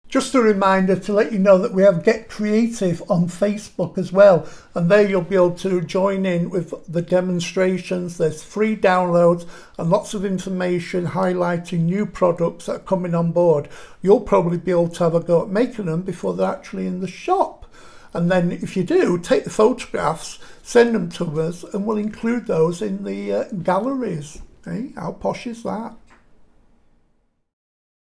Just a reminder to let you know that we have Get Creative on Facebook as well, and there you'll be able to join in with the demonstrations. There's free downloads and lots of information highlighting new products that are coming on board. You'll probably be able to have a go at making them before they're actually in the shop. And then if you do, take the photographs, send them to us, and we'll include those in the galleries. Hey, how posh is that?